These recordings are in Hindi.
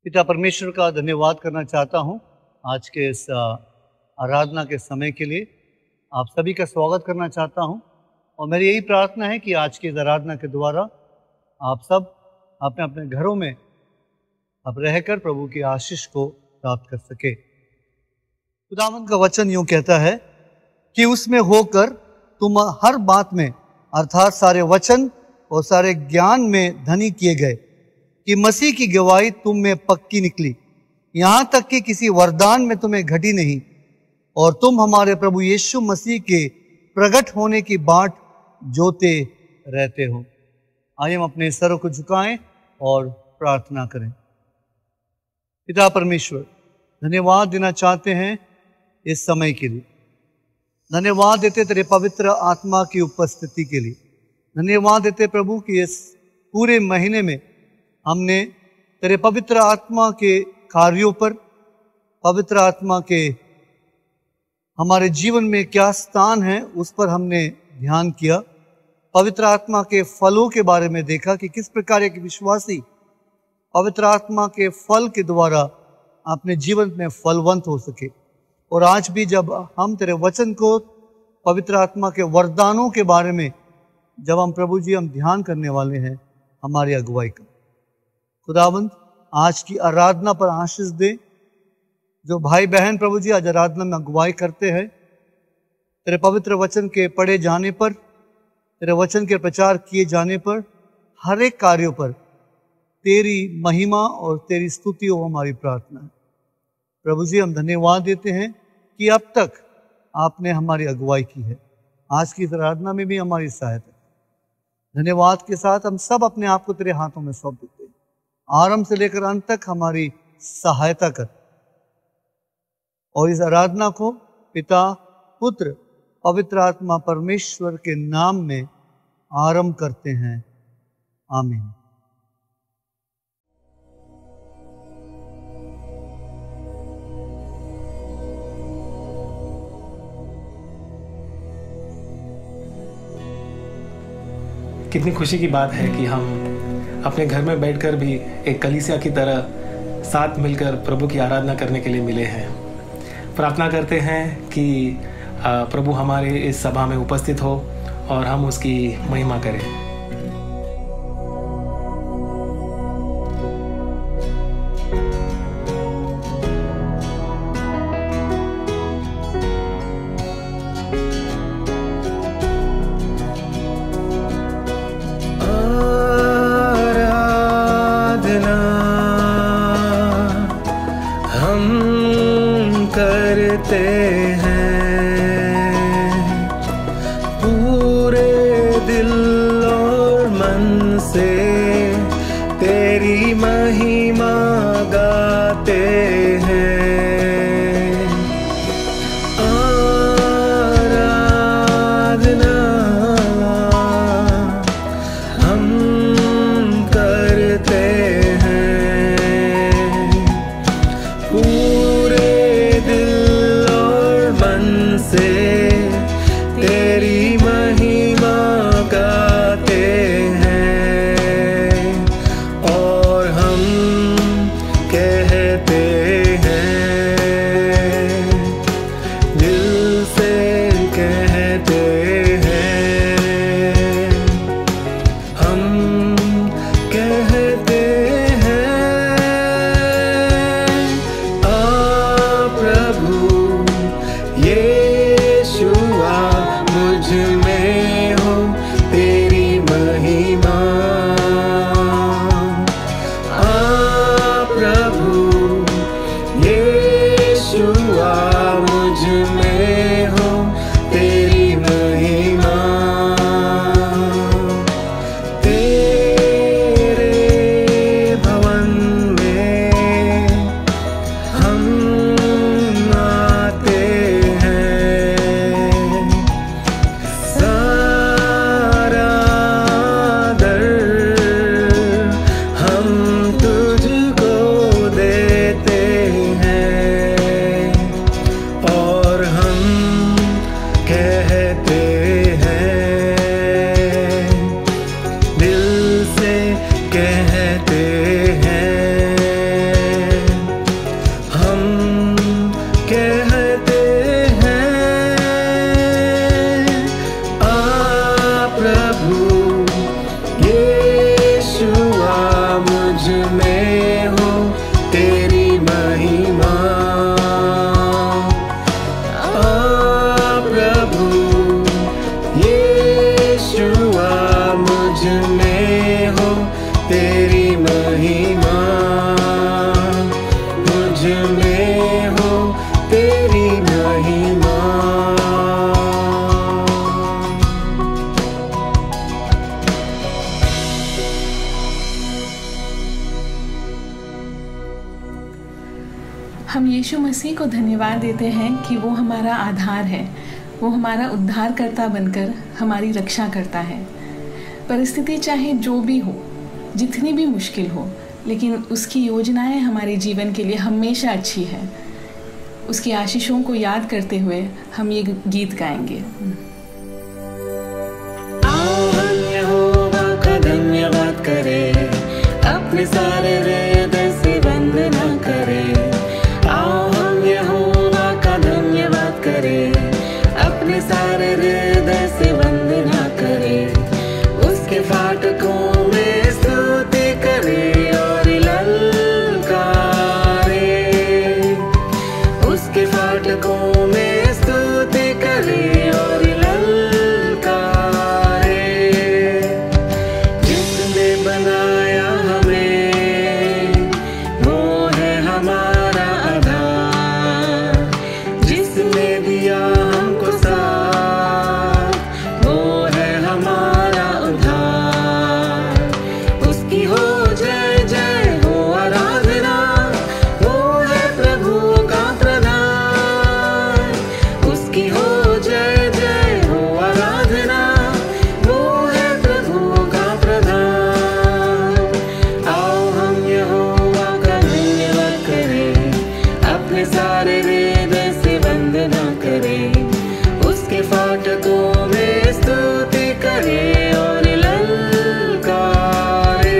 पिता परमेश्वर का धन्यवाद करना चाहता हूँ आज के इस आराधना के समय के लिए। आप सभी का स्वागत करना चाहता हूँ और मेरी यही प्रार्थना है कि आज की इस आराधना के द्वारा आप सब अपने अपने घरों में अब रहकर प्रभु की आशीष को प्राप्त कर सके। खुदावंद का वचन यूँ कहता है कि उसमें होकर तुम हर बात में अर्थात सारे वचन और सारे ज्ञान में धनी किए गए कि मसीह की गवाही तुम में पक्की निकली, यहाँ तक कि किसी वरदान में तुम्हें घटी नहीं, और तुम हमारे प्रभु यीशु मसीह के प्रकट होने की बाट जोते रहते हो। आइए हम अपने सरों को झुकाएं और प्रार्थना करें। पिता परमेश्वर, धन्यवाद देना चाहते हैं इस समय के लिए। धन्यवाद देते तेरे पवित्र आत्मा की उपस्थिति के लिए। धन्यवाद देते प्रभु कि इस पूरे महीने में हमने तेरे पवित्र आत्मा के कार्यों पर, पवित्र आत्मा के हमारे जीवन में क्या स्थान है उस पर हमने ध्यान किया। पवित्र आत्मा के फलों के बारे में देखा कि किस प्रकार एक विश्वासी पवित्र आत्मा के फल के द्वारा अपने जीवन में फलवंत हो सके। और आज भी जब हम तेरे वचन को, पवित्र आत्मा के वरदानों के बारे में जब हम प्रभु जी हम ध्यान करने वाले हैं, हमारी अगुवाई कर। खुदावंद, आज की आराधना पर आशीष दे। जो भाई बहन प्रभु जी आज आराधना में अगुवाई करते हैं, तेरे पवित्र वचन के पढ़े जाने पर, तेरे वचन के प्रचार किए जाने पर, हर एक कार्यों पर तेरी महिमा और तेरी स्तुति हो हमारी प्रार्थना है। प्रभु जी, हम धन्यवाद देते हैं कि अब तक आपने हमारी अगुवाई की है। आज की इस आराधना में भी हमारी सहायता। धन्यवाद के साथ हम सब अपने आप को तेरे हाथों में सौंप देते हैं। आरंभ से लेकर अंत तक हमारी सहायता कर। और इस आराधना को पिता, पुत्र, पवित्र आत्मा परमेश्वर के नाम में आरंभ करते हैं। आमीन। कितनी खुशी की बात है कि हम अपने घर में बैठकर भी एक कलीसिया की तरह साथ मिलकर प्रभु की आराधना करने के लिए मिले हैं। प्रार्थना करते हैं कि प्रभु हमारे इस सभा में उपस्थित हो और हम उसकी महिमा करें। पूरे दिल और यीशु मसीह को धन्यवाद देते हैं कि वो हमारा आधार है, वो हमारा उद्धारकर्ता बनकर हमारी रक्षा करता है। परिस्थिति चाहे जो भी हो, जितनी भी मुश्किल हो, लेकिन उसकी योजनाएं हमारे जीवन के लिए हमेशा अच्छी है। उसकी आशीषों को याद करते हुए हम ये गीत गाएंगे। आओ हम यहोवा का धन्यवाद करें, अपने सारे हृदय से वंदना करें। आओ हम यहोवा का धन्यवाद करें, अपने सारे हृदय से वंदना करें। उसके फाटकों में स्तुति करें और ललकारें। उसके फाटकों में स्तुति करें और ललकारें। जिसने बनाया हमें वो है हमारा आधार, जिसने दिया हमको साथ वो है हमारा उद्धार। उसकी हो जय जय हो आराधना, वो है प्रभु का प्रधान। उसकी हो जय जय हो आराधना, वो है प्रभु का प्रधान। आओ हम यहोवा का धन्यवाद करें, अपने सारे हृदय से वंदना करें। उसके फाटकों में स्तुति करें और ललकारें।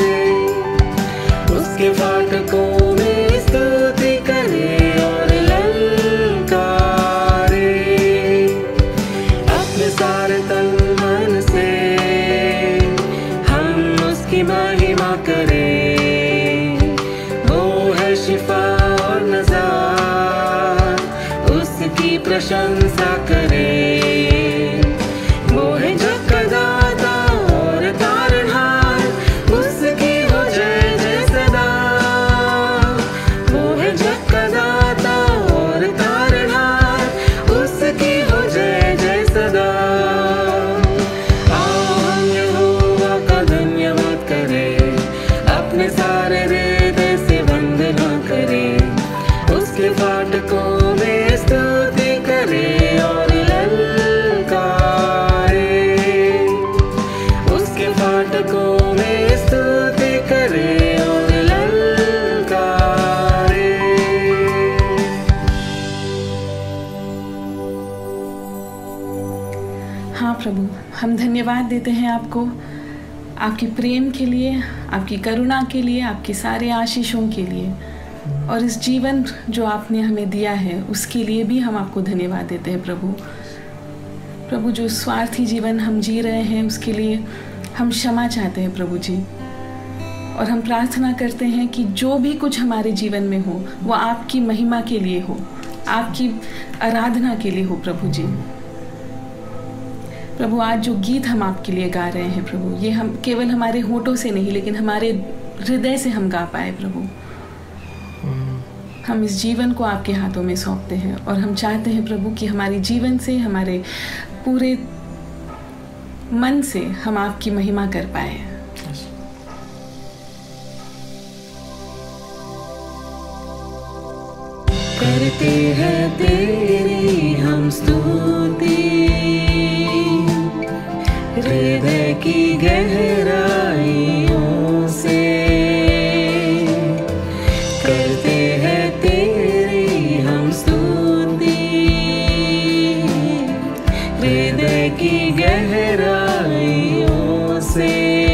उसके फाटकों में स्तुति करें और ललकारें। अपने सारे तन मन से हम उसकी महिमा करें। वो है शिफा और नजात, उसकी प्रशंसा करें। वो है जग का दाता और तारणहार, उसकी हो जय जय सदा। वो है जग का दाता और तारणहार, उसकी हो जय जय सदा। आओ हम यहोवा का धन्यवाद करें, अपने सारे हृदय से वंदना करें। उसके फाटकों में स्तुति करें और ललकारें। उसके फाटकों में स्तुति करें और ललकारें। हाँ प्रभु, हम धन्यवाद देते हैं आपको, आपके प्रेम के लिए, आपकी करुणा के लिए, आपके सारे आशीषों के लिए, और इस जीवन जो आपने हमें दिया है उसके लिए भी हम आपको धन्यवाद देते हैं प्रभु। प्रभु, जो स्वार्थी जीवन हम जी रहे हैं उसके लिए हम क्षमा चाहते हैं प्रभु जी, और हम प्रार्थना करते हैं कि जो भी कुछ हमारे जीवन में हो वो आपकी महिमा के लिए हो, आपकी आराधना के लिए हो प्रभु जी। प्रभु, आज जो गीत हम आपके लिए गा रहे हैं प्रभु, ये हम केवल हमारे होठों से नहीं लेकिन हमारे हृदय से हम गा पाए प्रभु। हम इस जीवन को आपके हाथों में सौंपते हैं और हम चाहते हैं प्रभु कि हमारे जीवन से, हमारे पूरे मन से हम आपकी महिमा कर पाए। करते हैं तेरी हम स्तुति, हृदय की गहराइयों से। करते हैं तेरी हम स्तुति, हृदय की गहराइयों से।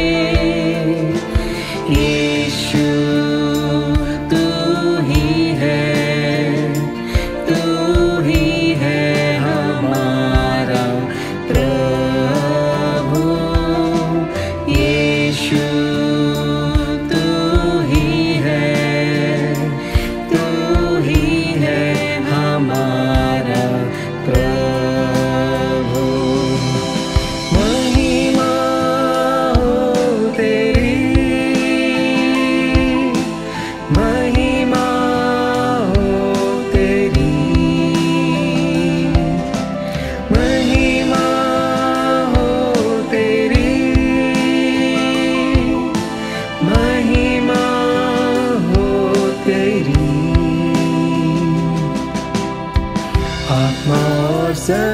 यीशु तू ही है, तू ही है हमारा प्रभु।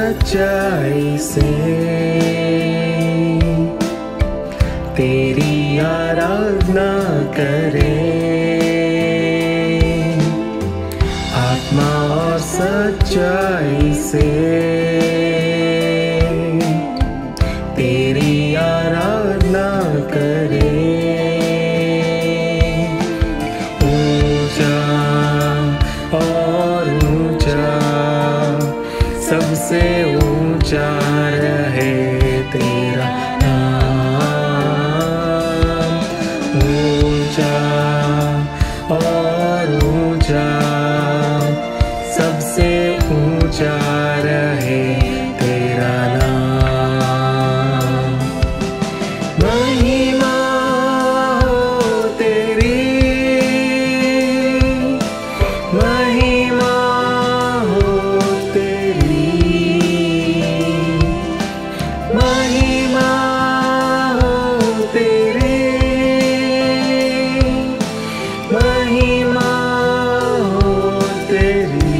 सच्चाई से तेरी आराधना करें, आत्मा और सच्चाई से तेरी आराधना करें। ऊंचा और ऊंचा, सबसे ऊंचा रहे तेरा नाम। ऊंचा और ऊंचा, सबसे ऊंचा रहे तेरा नाम। महिमा हो तेरी, महिमा हो तेरी, महिमा हो तेरी, महिमा हो तेरी,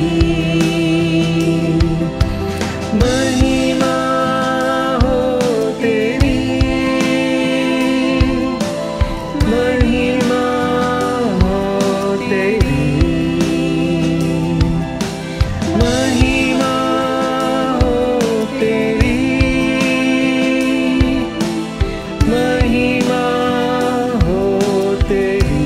महिमा हो तेरी, महिमा हो तेरी, महिमा हो तेरी, महिमा हो तेरी।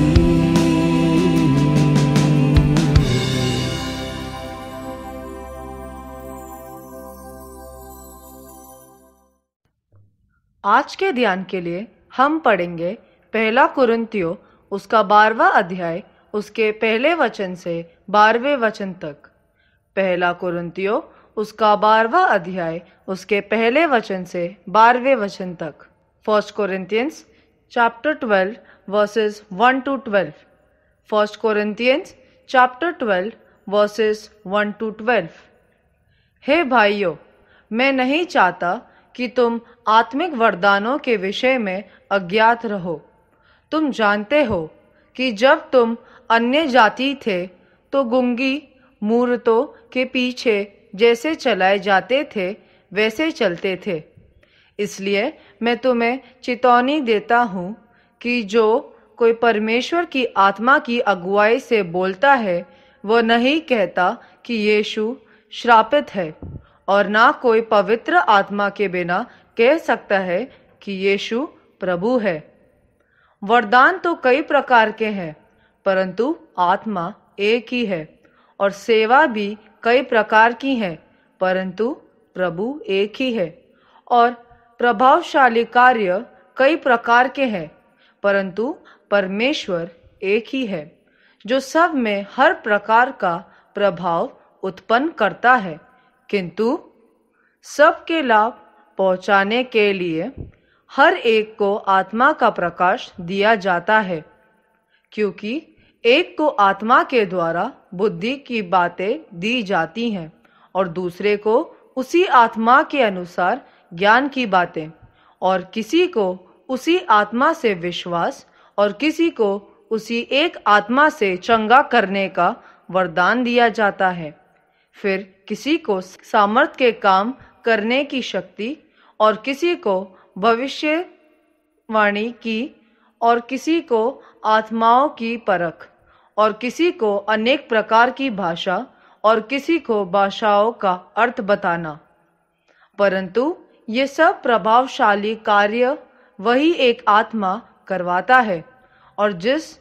आज के ध्यान के लिए हम पढ़ेंगे पहला कुरिन्थियों उसका 12वां अध्याय उसके पहले वचन से 12वें वचन तक। पहला कुरिन्थियों उसका 12वां अध्याय उसके पहले वचन से 12वें वचन तक। 1 Corinthians chapter 12 verses 1 to 12। 1 Corinthians chapter 12 verses 1 to 12। हे भाइयों, मैं नहीं चाहता कि तुम आत्मिक वरदानों के विषय में अज्ञात रहो। तुम जानते हो कि जब तुम अन्य जाति थे तो गूंगी मूर्तों के पीछे जैसे चलाए जाते थे वैसे चलते थे। इसलिए मैं तुम्हें चेतावनी देता हूँ कि जो कोई परमेश्वर की आत्मा की अगुवाई से बोलता है वह नहीं कहता कि यीशु श्रापित है, और ना कोई पवित्र आत्मा के बिना कह सकता है कि यीशु प्रभु है। वरदान तो कई प्रकार के हैं, परंतु आत्मा एक ही है, और सेवा भी कई प्रकार की हैं, परंतु प्रभु एक ही है। और प्रभावशाली कार्य कई प्रकार के हैं, परंतु परमेश्वर एक ही है, जो सब में हर प्रकार का प्रभाव उत्पन्न करता है, किंतु सबके लाभ पहुंचाने के लिए हर एक को आत्मा का प्रकाश दिया जाता है। क्योंकि एक को आत्मा के द्वारा बुद्धि की बातें दी जाती हैं, और दूसरे को उसी आत्मा के अनुसार ज्ञान की बातें, और किसी को उसी आत्मा से विश्वास, और किसी को उसी एक आत्मा से चंगा करने का वरदान दिया जाता है। फिर किसी को सामर्थ के काम करने की शक्ति, और किसी को भविष्यवाणी की, और किसी को आत्माओं की परख, और किसी को अनेक प्रकार की भाषा, और किसी को भाषाओं का अर्थ बताना। परंतु ये सब प्रभावशाली कार्य वही एक आत्मा करवाता है, और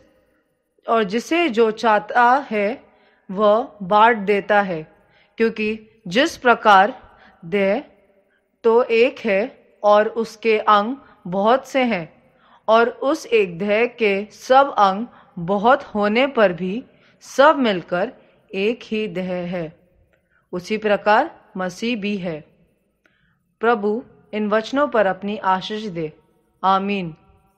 जिसे जो चाहता है वह बांट देता है। क्योंकि जिस प्रकार देह तो एक है और उसके अंग बहुत से हैं, और उस एक देह के सब अंग बहुत होने पर भी सब मिलकर एक ही देह है, उसी प्रकार मसीह भी है। प्रभु इन वचनों पर अपनी आशीष दे। आमीन।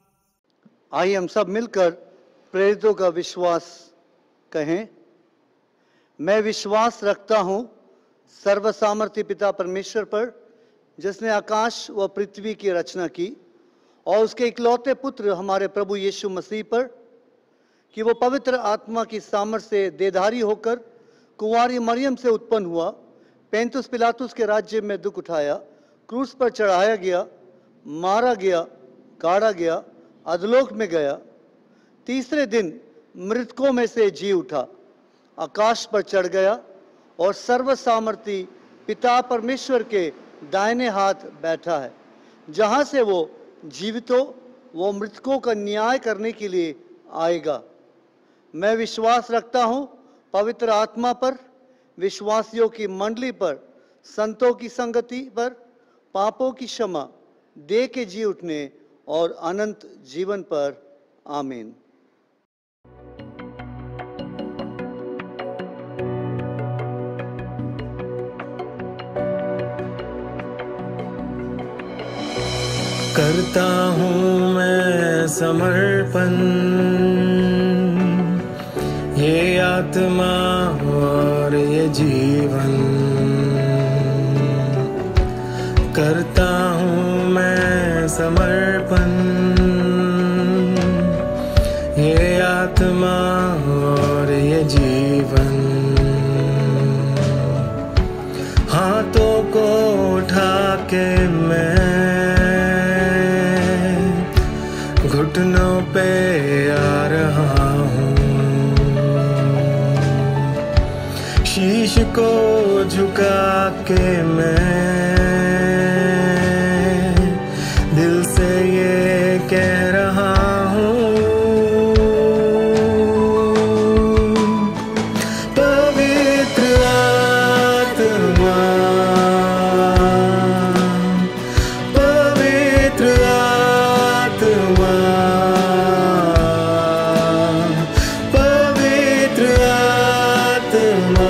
आइए हम सब मिलकर प्रेरितों का विश्वास कहें। मैं विश्वास रखता हूँ सर्वसामर्थी पिता परमेश्वर पर, जिसने आकाश व पृथ्वी की रचना की, और उसके इकलौते पुत्र हमारे प्रभु यीशु मसीह पर, कि वो पवित्र आत्मा की सामर्थ से देहधारी होकर कुंवारी मरियम से उत्पन्न हुआ, पेंतुस पिलातुस के राज्य में दुख उठाया, क्रूस पर चढ़ाया गया, मारा गया, गाड़ा गया, अधोलोक में गया, तीसरे दिन मृतकों में से जी उठा, आकाश पर चढ़ गया और सर्वसामर्थी पिता परमेश्वर के दाहिने हाथ बैठा है, जहाँ से वो जीवितों व मृतकों का न्याय करने के लिए आएगा। मैं विश्वास रखता हूँ पवित्र आत्मा पर, विश्वासियों की मंडली पर, संतों की संगति पर, पापों की क्षमा, देह के जी उठने और अनंत जीवन पर। आमीन। करता हूँ मैं समर्पण, ये आत्मा और ये जीवन। करता हूँ मैं समर्पण, ये आत्मा और ये जीवन। हाथों को उठा के मैं घुटनों पे आ रहा हूँ, शीश को झुका के मैं दिल से ये कह रहा हूँ, पवित्र आत्मा, पवित्र आत्मा, पवित्र आत्मा,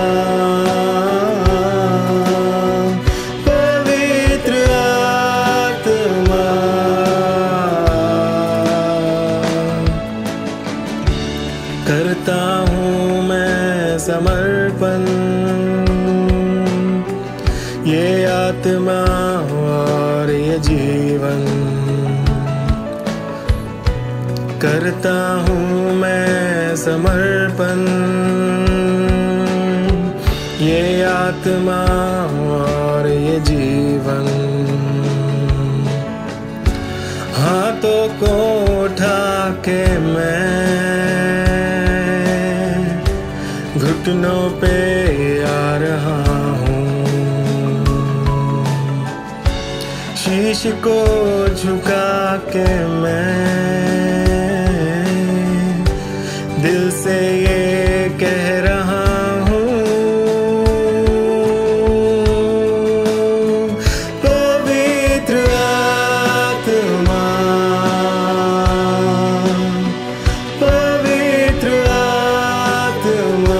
पवित्र आत्मा। करता हूँ मैं समर्पण, ये आत्मा और ये जीवन। करता हूँ मैं समर्पण, ये आत्मा और ये जीवन। हाथों को उठा के मैं घुटनों पे आ रहा हूँ, शीश को झुका के मैं दिल से ये कह रहा हूँ, पवित्र आत्मा, पवित्र आत्मा,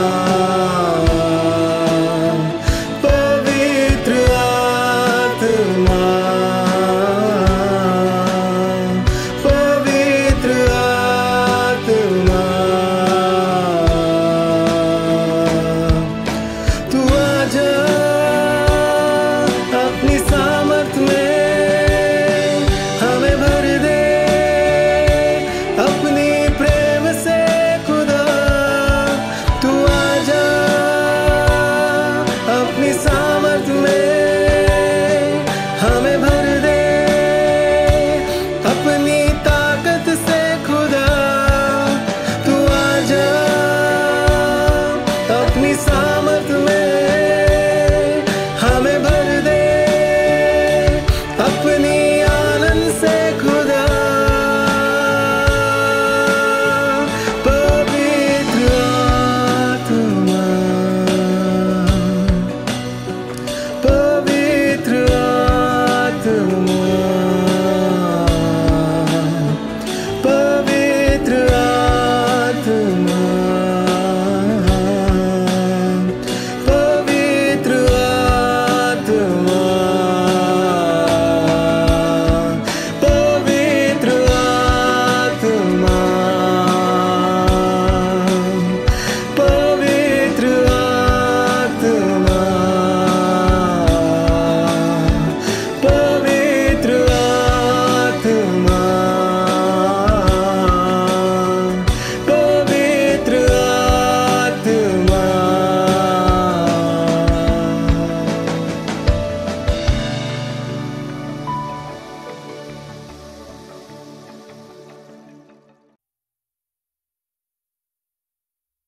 पवित्र आत्मा, पवित्र आत्मा।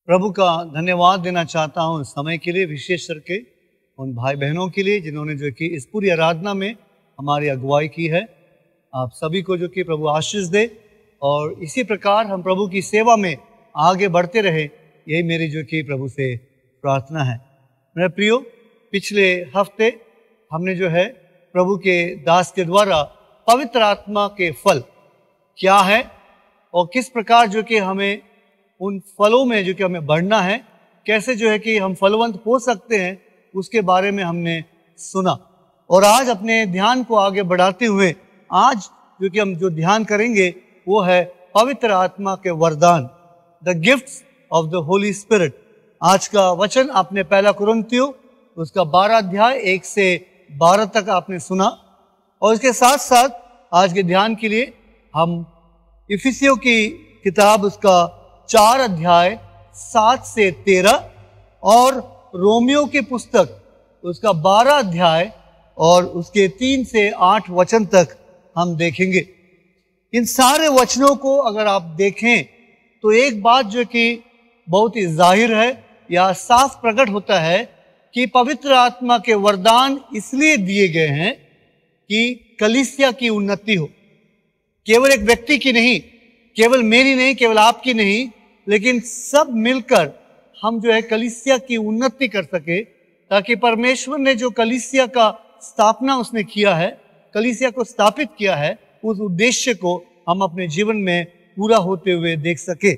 प्रभु का धन्यवाद देना चाहता हूँ इस समय के लिए, विशेष करके उन भाई बहनों के लिए जिन्होंने जो कि इस पूरी आराधना में हमारी अगुवाई की है। आप सभी को जो कि प्रभु आशीष दे और इसी प्रकार हम प्रभु की सेवा में आगे बढ़ते रहे, यही मेरी जो कि प्रभु से प्रार्थना है। मेरे प्रियो, पिछले हफ्ते हमने जो है प्रभु के दास के द्वारा पवित्र आत्मा के फल क्या है और किस प्रकार जो कि हमें उन फलों में जो कि हमें बढ़ना है, कैसे जो है कि हम फलवंत हो सकते हैं, उसके बारे में हमने सुना। और आज अपने ध्यान को आगे बढ़ाते हुए आज जो कि हम जो ध्यान करेंगे वो है पवित्र आत्मा के वरदान, the gifts of the holy spirit. आज का वचन आपने पहला कुरिन्थियों उसका 12 अध्याय 1 से 12 तक आपने सुना। और इसके साथ साथ आज के ध्यान के लिए हम इफिसियों की किताब उसका 4 अध्याय 7 से 13 और रोमियो की पुस्तक उसका 12 अध्याय और उसके 3 से 8 वचन तक हम देखेंगे। इन सारे वचनों को अगर आप देखें तो एक बात जो कि बहुत ही जाहिर है या साफ प्रकट होता है कि पवित्र आत्मा के वरदान इसलिए दिए गए हैं कि कलीसिया की उन्नति हो। केवल एक व्यक्ति की नहीं, केवल मेरी नहीं, केवल आपकी नहीं, लेकिन सब मिलकर हम जो है कलीसिया की उन्नति कर सके, ताकि परमेश्वर ने जो कलीसिया का स्थापना उसने किया है, कलीसिया को स्थापित किया है, उस उद्देश्य को हम अपने जीवन में पूरा होते हुए देख सके।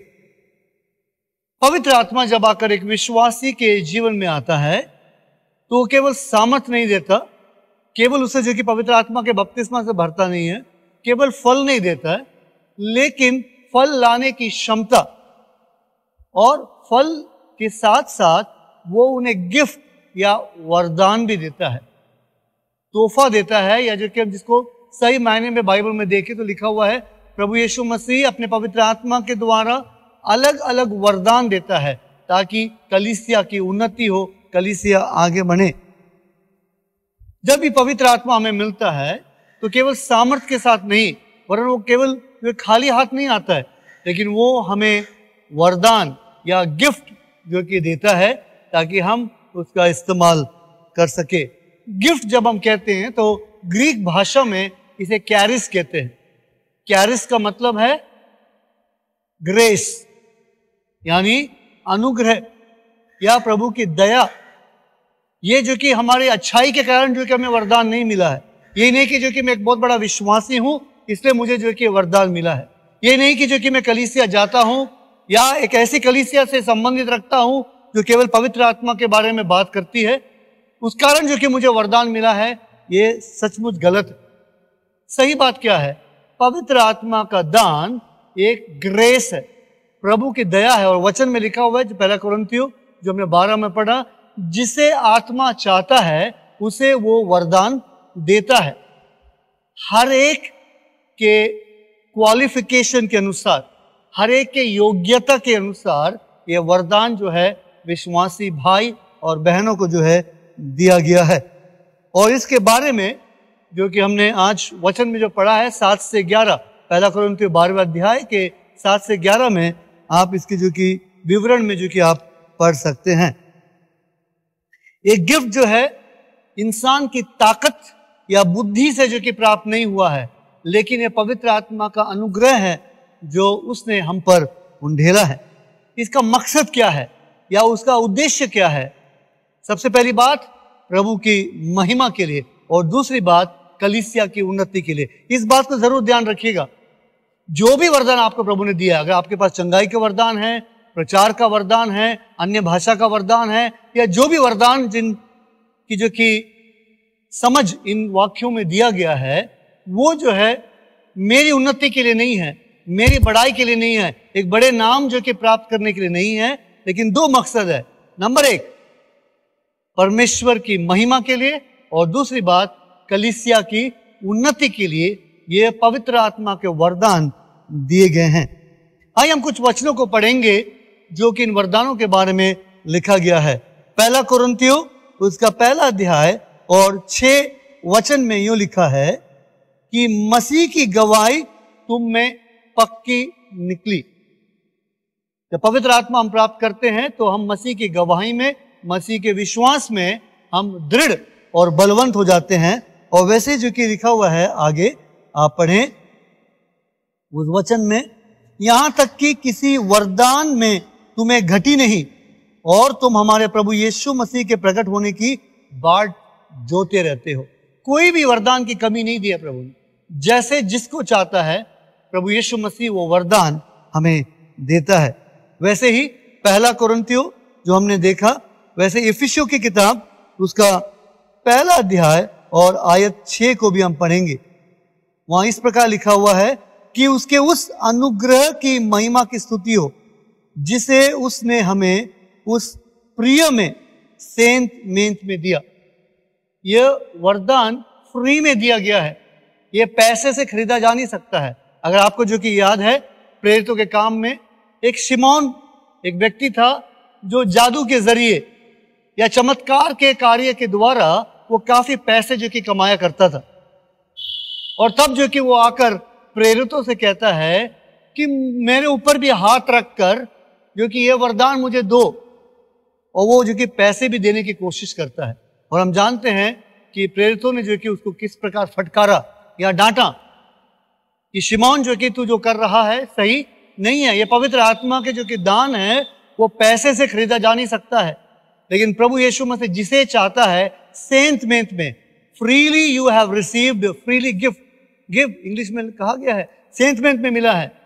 पवित्र आत्मा जब आकर एक विश्वासी के जीवन में आता है तो केवल सामर्थ नहीं देता, केवल उसे जो कि पवित्र आत्मा के बपतिस्मा से भरता नहीं है, केवल फल नहीं देता है, लेकिन फल लाने की क्षमता और फल के साथ साथ वो उन्हें गिफ्ट या वरदान भी देता है, तोहफा देता है, या जो कि हम जिसको सही मायने में बाइबल में देखें तो लिखा हुआ है प्रभु यीशु मसीह अपने पवित्र आत्मा के द्वारा अलग अलग वरदान देता है ताकि कलीसिया की उन्नति हो, कलीसिया आगे बढ़े। जब भी पवित्र आत्मा हमें मिलता है तो केवल सामर्थ के साथ नहीं, वरन वो केवल खाली हाथ नहीं आता है, लेकिन वो हमें वरदान या गिफ्ट जो कि देता है ताकि हम उसका इस्तेमाल कर सके। गिफ्ट जब हम कहते हैं तो ग्रीक भाषा में इसे कैरिस कहते हैं। कैरिस का मतलब है ग्रेस, यानी अनुग्रह या प्रभु की दया। ये जो कि हमारे अच्छाई के कारण जो कि हमें वरदान नहीं मिला है, ये नहीं कि जो कि मैं एक बहुत बड़ा विश्वासी हूं इसलिए मुझे जो कि वरदान मिला है, ये नहीं कि जो कि मैं कलीसिया जाता हूं या एक ऐसी कलीसिया से संबंधित रखता हूं जो केवल पवित्र आत्मा के बारे में बात करती है, उस कारण जो कि मुझे वरदान मिला है, ये सचमुच गलत है। सही बात क्या है? पवित्र आत्मा का दान एक ग्रेस है, प्रभु की दया है। और वचन में लिखा हुआ है जो पहला कुरिन्थियों जो हमने 12 में पढ़ा, जिसे आत्मा चाहता है उसे वो वरदान देता है। हर एक के क्वालिफिकेशन के अनुसार, हर एक के योग्यता के अनुसार ये वरदान जो है विश्वासी भाई और बहनों को जो है दिया गया है। और इसके बारे में जो कि हमने आज वचन में जो पढ़ा है 7 से 11, पहला कुरिन्थियों 12वें अध्याय के 7 से 11 में आप इसके जो कि विवरण में जो कि आप पढ़ सकते हैं। एक गिफ्ट जो है इंसान की ताकत या बुद्धि से जो कि प्राप्त नहीं हुआ है, लेकिन यह पवित्र आत्मा का अनुग्रह है जो उसने हम पर उंडेला है। इसका मकसद क्या है या उसका उद्देश्य क्या है? सबसे पहली बात प्रभु की महिमा के लिए, और दूसरी बात कलीसिया की उन्नति के लिए। इस बात को जरूर ध्यान रखिएगा, जो भी वरदान आपको प्रभु ने दिया, अगर आपके पास चंगाई का वरदान है, प्रचार का वरदान है, अन्य भाषा का वरदान है, या जो भी वरदान जिनकी जो कि समझ इन वाक्यों में दिया गया है, वो जो है मेरी उन्नति के लिए नहीं है, मेरी बड़ाई के लिए नहीं है, एक बड़े नाम जो कि प्राप्त करने के लिए नहीं है, लेकिन 2 मकसद है। नंबर 1 परमेश्वर की महिमा के लिए, और दूसरी बात कलीसिया की उन्नति के लिए ये पवित्र आत्मा के वरदान दिए गए हैं। आइए हम कुछ वचनों को पढ़ेंगे जो कि इन वरदानों के बारे में लिखा गया है। पहला कुरिन्थियों उसका 1 अध्याय और 6 वचन में यूं लिखा है कि मसीह की गवाही तुम में पक्की निकली। जब पवित्र आत्मा हम प्राप्त करते हैं तो हम मसीह की गवाही में, मसीह के विश्वास में हम दृढ़ और बलवंत हो जाते हैं। और वैसे जो कि लिखा हुआ है, आगे आप पढ़ें उस वचन में, यहां तक कि किसी वरदान में तुम्हें घटी नहीं और तुम हमारे प्रभु यीशु मसीह के प्रकट होने की बाट जोते रहते हो। कोई भी वरदान की कमी नहीं दी है प्रभु ने। जैसे जिसको चाहता है प्रभु यीशु मसीह वो वरदान हमें देता है। वैसे ही पहला कुरिन्थियों जो हमने देखा, वैसे इफिसियों की किताब उसका पहला अध्याय और आयत 6 को भी हम पढ़ेंगे। वहां इस प्रकार लिखा हुआ है कि उसके उस अनुग्रह की महिमा की स्तुति हो जिसे उसने हमें उस प्रिय में सेंत मेंत में दिया। यह वरदान फ्री में दिया गया है, यह पैसे से खरीदा जा नहीं सकता है। अगर आपको जो कि याद है, प्रेरितों के काम में एक शिमोन एक व्यक्ति था जो जादू के जरिए या चमत्कार के कार्य के द्वारा वो काफी पैसे जो कि कमाया करता था। और तब जो कि वो आकर प्रेरितों से कहता है कि मेरे ऊपर भी हाथ रखकर जो कि ये वरदान मुझे दो, और वो जो कि पैसे भी देने की कोशिश करता है। और हम जानते हैं कि प्रेरितों ने जो कि उसको किस प्रकार फटकारा या डांटा कि शिमोन जो कि तू जो कर रहा है सही नहीं है, ये पवित्र आत्मा के जो कि दान है वो पैसे से खरीदा जा नहीं सकता है। लेकिन प्रभु यीशु मसीह जिसे चाहता है सेंत मेंत में, freely you have received, freely gift, give English में कहा गया है, सेंत मेंत में मिला है।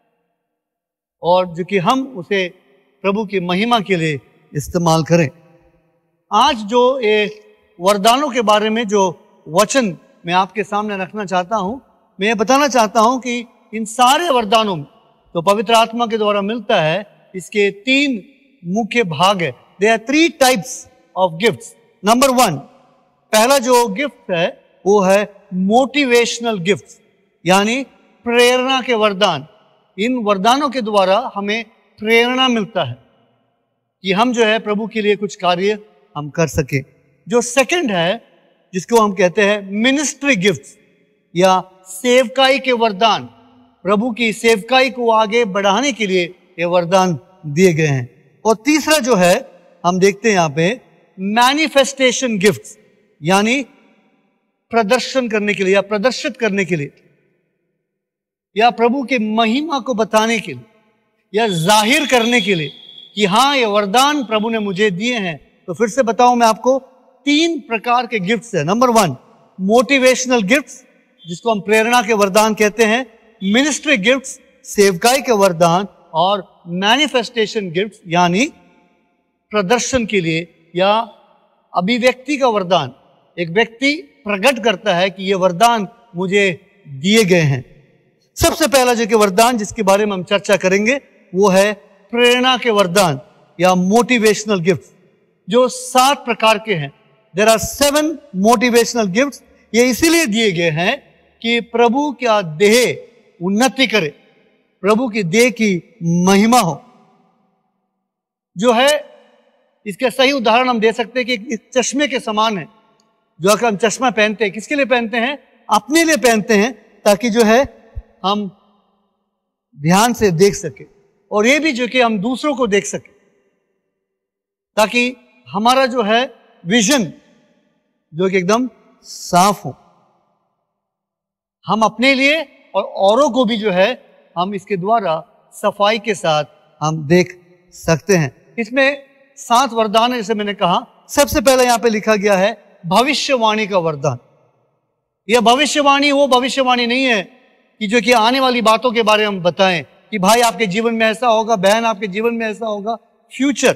और जो कि हम उसे प्रभु की महिमा के लिए इस्तेमाल करें। आज जो ये वरदानों के बारे में जो वचन मैं आपके सामने रखना चाहता हूं, मैं ये बताना चाहता हूं कि इन सारे वरदानों में तो पवित्र आत्मा के द्वारा मिलता है, इसके 3 मुख्य भाग है। There are 3 types of gifts. Number 1, पहला जो गिफ्ट है वो है मोटिवेशनल गिफ्ट्स, यानी प्रेरणा के वरदान। इन वरदानों के द्वारा हमें प्रेरणा मिलता है कि हम जो है प्रभु के लिए कुछ कार्य हम कर सके। जो सेकंड है जिसको हम कहते हैं मिनिस्ट्री गिफ्ट्स या सेवकाई के वरदान, प्रभु की सेवकाई को आगे बढ़ाने के लिए ये वरदान दिए गए हैं। और तीसरा जो है हम देखते हैं यहाँ पे मैनिफेस्टेशन गिफ्ट्स, यानी प्रदर्शन करने के लिए या प्रदर्शित करने के लिए या प्रभु के महिमा को बताने के लिए या जाहिर करने के लिए कि हाँ ये वरदान प्रभु ने मुझे दिए हैं। तो फिर से बताऊं मैं आपको, 3 प्रकार के गिफ्ट्स है। नंबर 1 मोटिवेशनल गिफ्ट्स जिसको हम प्रेरणा के वरदान कहते हैं, मिनिस्ट्री गिफ्ट्स सेवकाई के वरदान, और मैनिफेस्टेशन गिफ्ट्स यानी प्रदर्शन के लिए या अभिव्यक्ति का वरदान। एक व्यक्ति प्रकट करता है कि ये वरदान मुझे दिए गए हैं। सबसे पहला जो कि वरदान जिसके बारे में हम चर्चा करेंगे वो है प्रेरणा के वरदान या मोटिवेशनल गिफ्ट्स, जो 7 प्रकार के हैं। There are 7 motivational gifts. ये इसीलिए दिए गए हैं कि प्रभु का देह उन्नति करे, प्रभु की देह की महिमा हो। जो है इसके सही उदाहरण हम दे सकते हैं कि इस चश्मे के समान है। जो अगर हम चश्मा पहनते हैं, किसके लिए पहनते हैं? अपने लिए पहनते हैं, ताकि जो है हम ध्यान से देख सके, और ये भी जो कि हम दूसरों को देख सके, ताकि हमारा जो है विजन जो कि एकदम साफ हो, हम अपने लिए और औरों को भी जो है हम इसके द्वारा सफाई के साथ हम देख सकते हैं। इसमें 7 वरदान है जैसे मैंने कहा। सबसे पहले यहां पे लिखा गया है भविष्यवाणी का वरदान। यह भविष्यवाणी वो भविष्यवाणी नहीं है कि जो कि आने वाली बातों के बारे में हम बताएं कि भाई आपके जीवन में ऐसा होगा, बहन आपके जीवन में ऐसा होगा। फ्यूचर,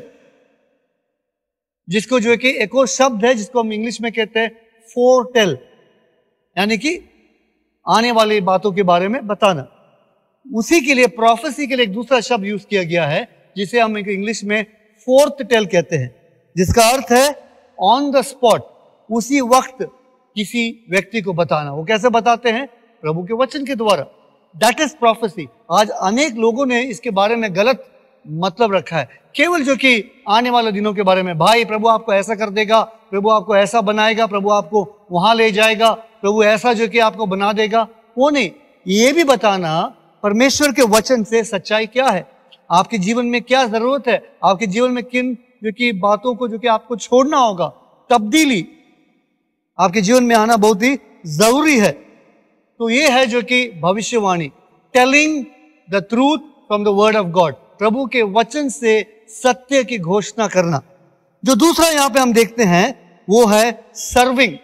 जिसको जो है कि एक और शब्द है जिसको हम इंग्लिश में कहते हैं फोरटेल, यानी कि आने वाली बातों के बारे में बताना। उसी के लिए प्रोफेसी के लिए एक दूसरा शब्द यूज किया गया है जिसे हम इंग्लिश में फोर्थ टेल कहते हैं, जिसका अर्थ है ऑन द स्पॉट, उसी वक्त किसी व्यक्ति को बताना। वो कैसे बताते हैं? प्रभु के वचन के द्वारा। That is prophecy. आज अनेक लोगों ने इसके बारे में गलत मतलब रखा है, केवल जो कि आने वाले दिनों के बारे में, भाई प्रभु आपको ऐसा कर देगा, प्रभु आपको ऐसा बनाएगा, प्रभु आपको वहां ले जाएगा, प्रभु ऐसा जो कि आपको बना देगा। वो नहीं, ये भी बताना परमेश्वर के वचन से सच्चाई क्या है। आपके जीवन में क्या जरूरत है, आपके जीवन में किन जो कि बातों को जो कि आपको छोड़ना होगा, तब्दीली आपके जीवन में आना बहुत ही जरूरी है। तो ये है जो कि भविष्यवाणी, telling the truth from the word of God, प्रभु के वचन से सत्य की घोषणा करना। जो दूसरा यहां पे हम देखते हैं वो है सर्विंग,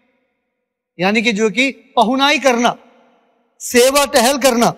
यानी कि जो कि पहुनाई करना, सेवा टहल करना,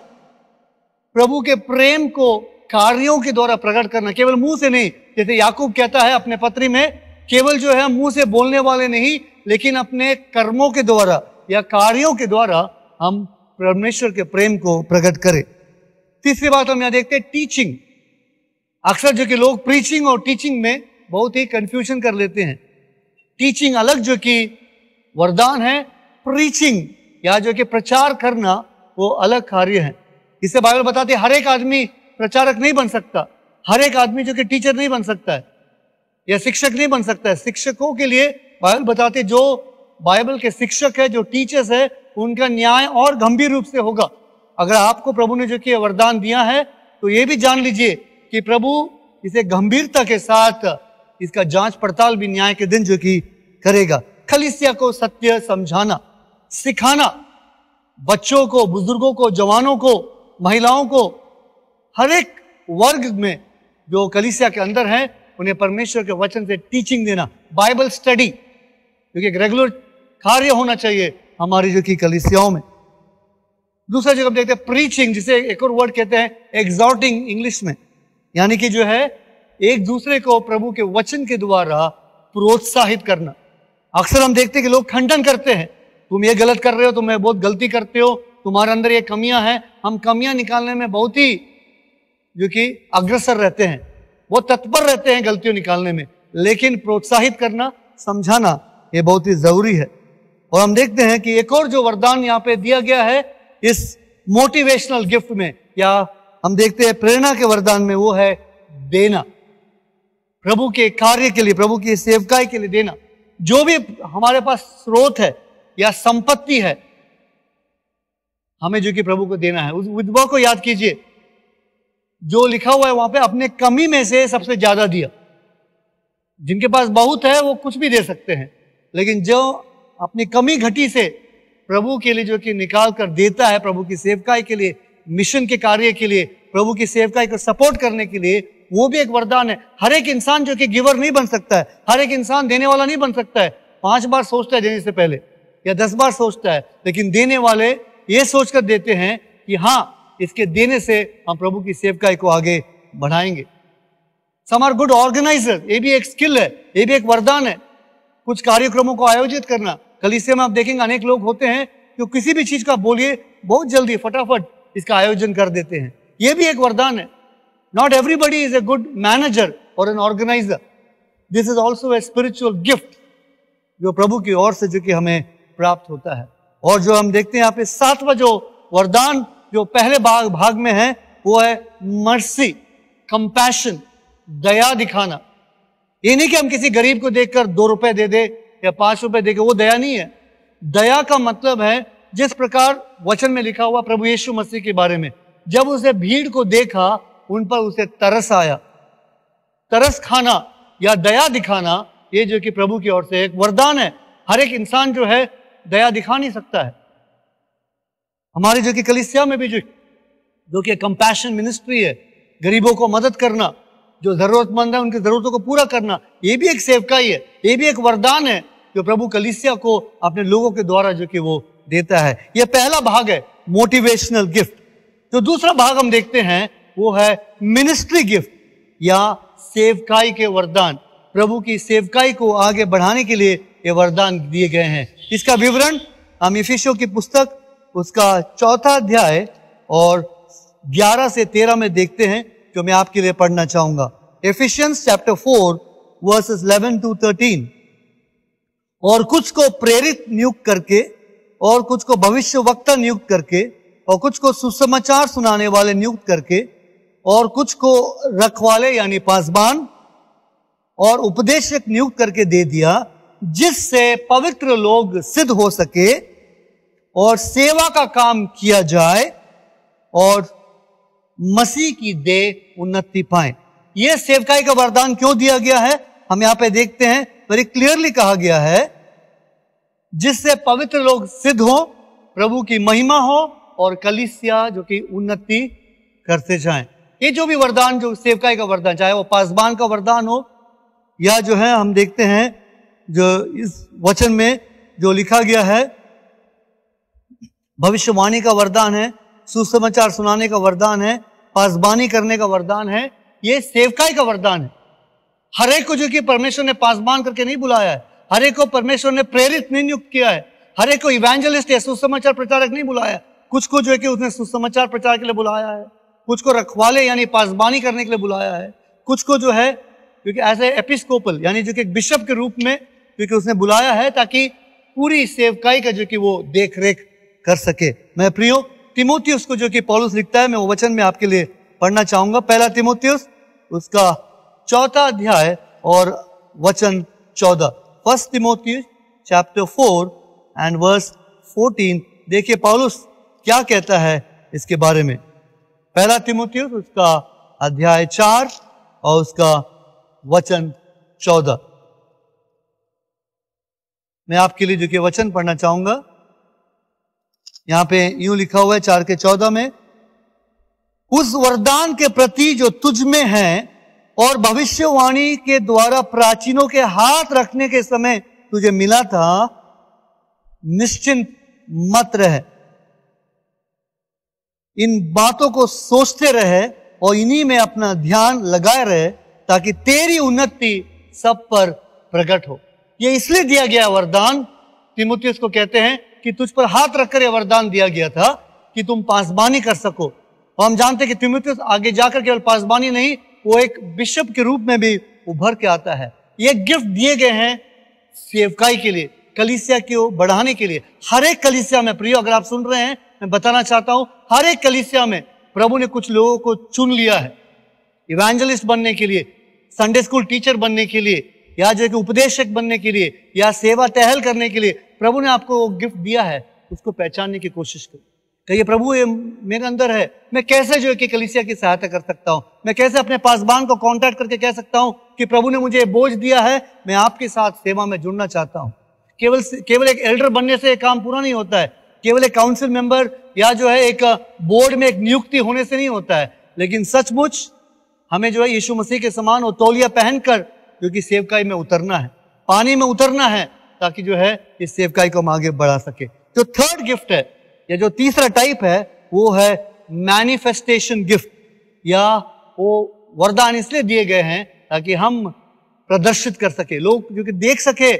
प्रभु के प्रेम को कार्यों के द्वारा प्रकट करना, केवल मुंह से नहीं। जैसे याकूब कहता है अपने पत्री में, केवल जो है मुंह से बोलने वाले नहीं, लेकिन अपने कर्मों के द्वारा या कार्यों के द्वारा हम परमेश्वर के प्रेम को प्रकट करें। तीसरी बात हम यहां देखते हैं टीचिंग। अक्सर जो कि लोग प्रीचिंग और टीचिंग में बहुत ही कंफ्यूजन कर लेते हैं। टीचिंग अलग जो कि वरदान है, प्रीचिंग या जो कि प्रचार करना वो अलग कार्य है। इससे बाइबल बताती है हर एक आदमी प्रचारक नहीं बन सकता, हर एक आदमी जो कि टीचर नहीं बन सकता है या शिक्षक नहीं बन सकता है। शिक्षकों के लिए बाइबल बताती है जो बाइबल के शिक्षक है, जो टीचर्स है, उनका न्याय और गंभीर रूप से होगा। अगर आपको प्रभु ने जो कि वरदान दिया है तो ये भी जान लीजिए कि प्रभु इसे गंभीरता के साथ इसका जांच पड़ताल भी न्याय के दिन जो कि करेगा। कलीसिया को सत्य समझाना, सिखाना, बच्चों को, बुजुर्गों को, जवानों को, महिलाओं को, हर एक वर्ग में जो कलीसिया के अंदर है उन्हें परमेश्वर के वचन से टीचिंग देना, बाइबल स्टडी, क्योंकि एक रेगुलर कार्य होना चाहिए हमारी जो कि कलीसियाओं में। दूसरा जगह देखते हैं प्रीचिंग, जिसे एक और वर्ड कहते हैं एग्जॉर्टिंग इंग्लिश में, यानी कि जो है एक दूसरे को प्रभु के वचन के द्वारा प्रोत्साहित करना। अक्सर हम देखते हैं कि लोग खंडन करते हैं, तुम ये गलत कर रहे हो, तुम बहुत गलती करते हो, तुम्हारे अंदर ये कमियां हैं। हम कमियां निकालने में बहुत ही जो कि अग्रसर रहते हैं, वो तत्पर रहते हैं गलतियों निकालने में, लेकिन प्रोत्साहित करना, समझाना ये बहुत ही जरूरी है। और हम देखते हैं कि एक और जो वरदान यहाँ पे दिया गया है इस मोटिवेशनल गिफ्ट में, या हम देखते हैं प्रेरणा के वरदान में, वो है देना, प्रभु के कार्य के लिए, प्रभु की सेवकाई के लिए देना। जो भी हमारे पास स्रोत है या संपत्ति है, हमें जो कि प्रभु को देना है। उस विधवा को याद कीजिए, जो लिखा हुआ है वहां पे, अपने कमी में से सबसे ज्यादा दिया। जिनके पास बहुत है वो कुछ भी दे सकते हैं, लेकिन जो अपनी कमी घटी से प्रभु के लिए जो कि निकाल कर देता है, प्रभु की सेवकाई के लिए, मिशन के कार्य के लिए, प्रभु की सेवकाई को सपोर्ट करने के लिए, वो भी एक वरदान है। हर एक इंसान जो कि गिवर नहीं बन सकता है, हर एक इंसान देने वाला नहीं बन सकता है। 5 बार सोचता है देने से पहले या 10 बार सोचता है, लेकिन देने वाले ये सोचकर देते हैं कि हाँ, इसके देने से हम प्रभु की सेवकाई को आगे बढ़ाएंगे। सम आर गुड ऑर्गेनाइजर, ये भी एक स्किल है, ये भी एक वरदान है। कुछ कार्यक्रमों को आयोजित करना। कलीसिया में आप देखेंगे अनेक लोग होते हैं जो किसी भी चीज का बोलिए बहुत जल्दी फटाफट इसका आयोजन कर देते हैं, ये भी एक वरदान है। Not everybody is a good manager और an organiser, this is also a spiritual gift जो प्रभु की ओर से जो कि हमें प्राप्त होता है। और जो हम देखते हैं यहाँ पे 7वां जो वरदान जो पहले भाग में है वो है मर्सी, कंपैशन, दया दिखाना। ये नहीं कि हम किसी गरीब को देखकर 2 रुपए दे दे या 5 रुपए दे, वो दया नहीं है। दया का मतलब है जिस प्रकार वचन में लिखा हुआ प्रभु यीशु मसीह के बारे में, जब उसे भीड़ को देखा उन पर उसे तरस आया। तरस खाना या दया दिखाना, ये जो कि प्रभु की ओर से एक वरदान है। हर एक इंसान जो है दया दिखा नहीं सकता है। हमारी जो कि कलीसिया में भी जो कि कंपैशन मिनिस्ट्री है, गरीबों को मदद करना, जो जरूरतमंद है उनकी जरूरतों को पूरा करना, ये भी एक सेवकाई है, ये भी एक वरदान है जो प्रभु कलीसिया को अपने लोगों के द्वारा जो कि वो देता है। यह पहला भाग है मोटिवेशनल गिफ्ट। जो दूसरा भाग हम देखते हैं वो है मिनिस्ट्री गिफ्ट या सेवकाई के वरदान। प्रभु की सेवकाई को आगे बढ़ाने के लिए ये वरदान दिए गए हैं। इसका विवरण हम इफिसियों की पुस्तक उसका 4था अध्याय और 11 से 13 में देखते हैं, जो मैं आपके लिए पढ़ना चाहूंगा। Ephesians chapter 4 verses 11 to 13। और कुछ को प्रेरित नियुक्त करके, और कुछ को भविष्य वक्ता नियुक्त करके, और कुछ को सुसमाचार सुनाने वाले नियुक्त करके, और कुछ को रखवाले यानी पासबान और उपदेशक नियुक्त करके दे दिया, जिससे पवित्र लोग सिद्ध हो सके और सेवा का काम किया जाए और मसीह की देह उन्नति पाए। यह सेवकाई का वरदान क्यों दिया गया है, हम यहां पे देखते हैं, वेरी क्लियरली कहा गया है, जिससे पवित्र लोग सिद्ध हो, प्रभु की महिमा हो और कलीसिया जो कि उन्नति करते जाएं। ये जो भी वरदान, जो सेवकाई का वरदान, चाहे वो पासबान का वरदान हो या जो है हम देखते हैं जो इस वचन में जो लिखा गया है, भविष्यवाणी का वरदान है, सुसमाचार सुनाने का वरदान है, पासबानी करने का वरदान है, ये सेवकाई का वरदान है। हर एक को जो कि परमेश्वर ने पासबान करके नहीं बुलाया है, हर एक को परमेश्वर ने प्रेरित नहीं नियुक्त किया है, हर एक को इवेंजलिस्ट या सुसमाचार प्रचारक नहीं बुलाया, कुछ को जो है कि उसने सुसमाचार प्रचार के लिए बुलाया है, कुछ को रखवाले यानी पासबानी करने के लिए बुलाया है, कुछ को जो है क्योंकि ऐसे एपिस्कोपल यानी जो कि एक बिशप के रूप में क्योंकि उसने बुलाया है ताकि पूरी सेवकाई का जो कि वो देख रेख कर सके। मैं प्रियो तिमोथियुस को जो कि पौलुस लिखता है, मैं वो वचन में आपके लिए पढ़ना चाहूंगा। पहला तिमोथियुस उसका 4 अध्याय और वचन 14। First Timotheus chapter 4 and verse 14। देखिए पौलुस क्या कहता है इसके बारे में। पहला तिमोथियुस उसका अध्याय 4 और उसका वचन 14। मैं आपके लिए जो कि वचन पढ़ना चाहूंगा। यहां पे यूं लिखा हुआ है 4 के 14 में, उस वरदान के प्रति जो तुझ में है और भविष्यवाणी के द्वारा प्राचीनों के हाथ रखने के समय तुझे मिला था, निश्चिंत मत रहे, इन बातों को सोचते रहे और इन्हीं में अपना ध्यान लगाए रहे ताकि तेरी उन्नति सब पर प्रकट हो। ये इसलिए दिया गया वरदान, तिमुथियुस को कहते हैं कि तुझ पर हाथ रखकर यह वरदान दिया गया था कि तुम पासबानी कर सको। और हम जानते हैं कि तिमुथियुस आगे जाकर केवल पासबानी नहीं, वो एक बिशप के रूप में भी उभर के आता है। ये गिफ्ट दिए गए हैं सेवकाई के लिए, कलीसिया को बढ़ाने के लिए। हर एक कलीसिया में प्रियो, अगर आप सुन रहे हैं, मैं बताना चाहता हूं, हर एक कलीसिया में प्रभु ने कुछ लोगों को चुन लिया है इवेंजलिस्ट बनने के लिए, संडे स्कूल टीचर बनने के लिए, या जो कि उपदेशक बनने के लिए, या सेवा टहल करने के लिए। प्रभु ने आपको गिफ्ट दिया है, उसको पहचानने की कोशिश करो। कहिए प्रभु ये मेरे अंदर है, मैं कैसे जो है कि कलीसिया की सहायता कर सकता हूं, मैं कैसे अपने पासबान को कांटेक्ट करके कह सकता हूं कि प्रभु ने मुझे बोझ दिया है, मैं आपके साथ सेवा में जुड़ना चाहता हूं। केवल एक एल्डर बनने से काम पूरा नहीं होता है, केवल एक काउंसिल मेंबर या जो है एक बोर्ड में एक नियुक्ति होने से नहीं होता है, लेकिन सचमुच हमें जो है यीशु मसीह के समान वो तौलिया पहनकर जो कि सेवकाई में उतरना है, पानी में उतरना है, ताकि जो है इस सेवकाई को हम आगे बढ़ा सके। जो थर्ड गिफ्ट है या जो तीसरा टाइप है वो है मैनिफेस्टेशन गिफ्ट, या वो वरदान इसलिए दिए गए हैं ताकि हम प्रदर्शित कर सके, लोग जो कि देख सके,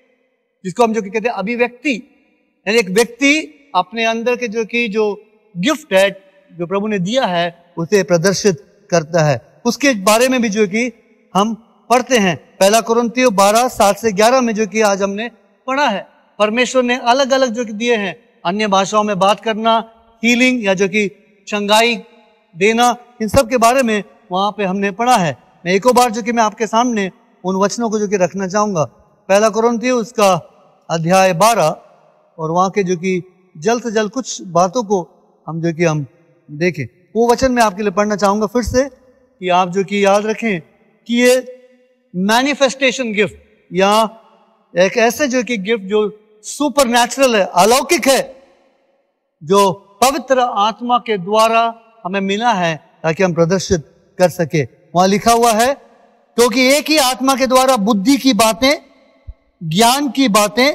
जिसको हम जो कि कहते हैं अभिव्यक्ति, यानी एक व्यक्ति अपने अंदर के जो गिफ्ट है जो प्रभु ने दिया है उसे प्रदर्शित करता है। उसके बारे में भी जो कि हम पढ़ते हैं पहला कुरिन्थियों 12 7 से 11 में, जो कि आज हमने पढ़ा है। परमेश्वर ने अलग अलग जो कि दिए हैं, अन्य भाषाओं में बात करना, हीलिंग या जो कि चंगाई देना, इन सब के बारे में वहां पे हमने पढ़ा है। मैं एक बार जो कि मैं आपके सामने उन वचनों को जो कि रखना चाहूंगा। पहला कुरिन्थियों उसका अध्याय 12 और वहां के जो कि जल्द से जल्द कुछ बातों को हम जो कि हम देखें। वो वचन मैं आपके लिए पढ़ना चाहूंगा फिर से, कि आप जो कि याद रखें कि ये मैनिफेस्टेशन गिफ्ट या एक ऐसे जो कि गिफ्ट जो सुपर नेचुरल है, अलौकिक है, जो पवित्र आत्मा के द्वारा हमें मिला है ताकि हम प्रदर्शित कर सके। वहां लिखा हुआ है, क्योंकि एक ही आत्मा के द्वारा बुद्धि की बातें, ज्ञान की बातें,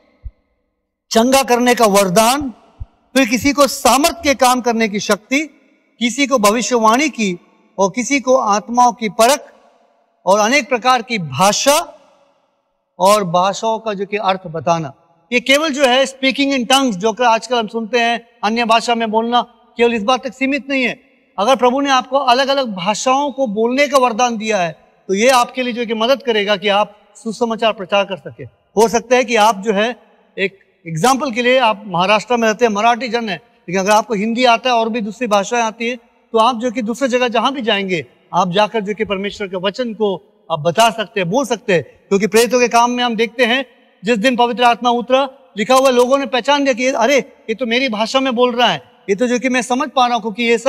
चंगा करने का वरदान, फिर किसी को सामर्थ के काम करने की शक्ति, किसी को भविष्यवाणी की और किसी को आत्माओं की परख और अनेक प्रकार की भाषा और भाषाओं का जो कि अर्थ बताना। ये केवल जो है स्पीकिंग इन टंग्स जो कि आजकल हम सुनते हैं, अन्य भाषा में बोलना, केवल इस बात तक सीमित नहीं है। अगर प्रभु ने आपको अलग अलग भाषाओं को बोलने का वरदान दिया है तो ये आपके लिए जो कि मदद करेगा कि आप सुसमाचार प्रचार कर सके। हो सकता है कि आप जो है, एक एग्जाम्पल के लिए, आप महाराष्ट्र में रहते हैं, मराठी जन है, लेकिन अगर आपको हिंदी आता है और भी दूसरी भाषाएं आती है तो आप जो कि दूसरी जगह जहां भी जाएंगे, आप जाकर जो कि परमेश्वर के वचन को आप बता सकते हैं, बोल सकते हैं। क्योंकि प्रेरितों के काम में हम देखते हैं, जिस दिन पवित्र आत्मा उतरा, लिखा हुआ लोगों ने पहचान लिया कि अरे ये तो मेरी भाषा में बोल रहा है, ये तो जो कि मैं समझ पा रहा हूं, क्योंकि ये सब